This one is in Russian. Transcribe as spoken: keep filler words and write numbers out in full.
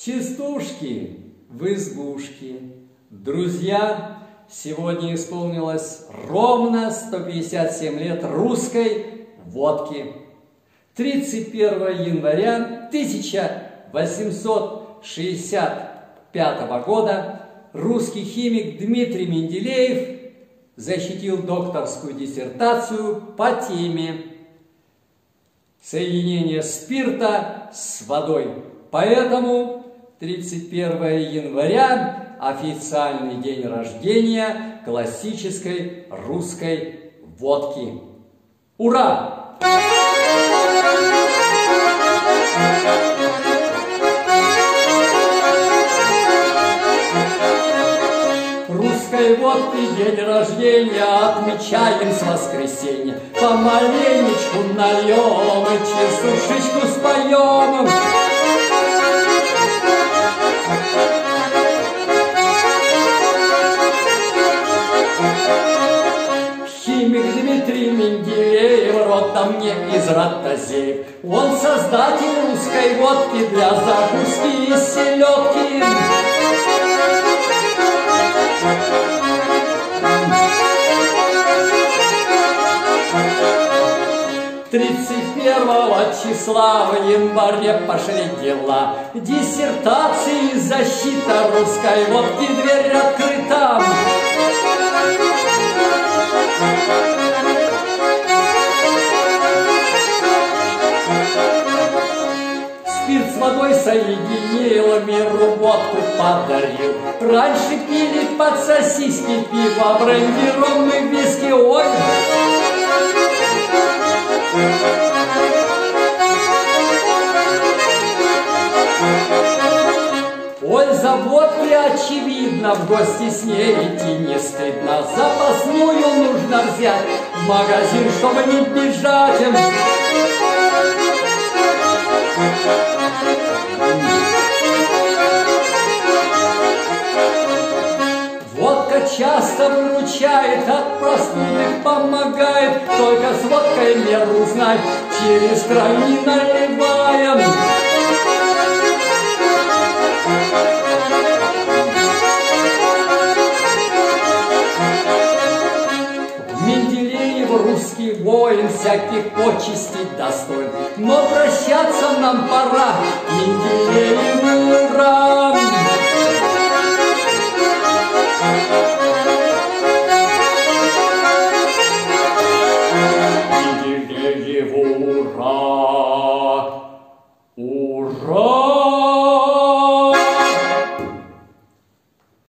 Частушки в избушке. Друзья, сегодня исполнилось ровно сто пятьдесят семь лет русской водки. тридцать первого января тысяча восемьсот шестьдесят пятого года русский химик Дмитрий Менделеев защитил докторскую диссертацию по теме соединение спирта с водой. Поэтому тридцать первого января официальный день рождения классической русской водки. Ура! Русской водки день рождения отмечаем с воскресенья. Помаленечку нальем и частушечку споем. Химик Дмитрий Менделеев родом не из Ротозеев. Он создатель русской водки для закуски из селедки. тридцать первого числа в январе пошли дела. Диссертации защита русской водки, дверь открыта. Спирт с водой соединил, миру водку подарил. Раньше пили под сосиски пиво, бренди, ром и виски. Ой! Польза водки очевидна, в гости с ней идти не стыдно. Запасную нужно взять в магазин, чтобы не бежать. Водка часто выручает, от простуды помогает. Только с водкой меру знай, через край не наливаем. Менделеев русский воин, всяких почестей достоин. Но прощаться нам пора, Менделееву ура! Менделееву ура! Ура!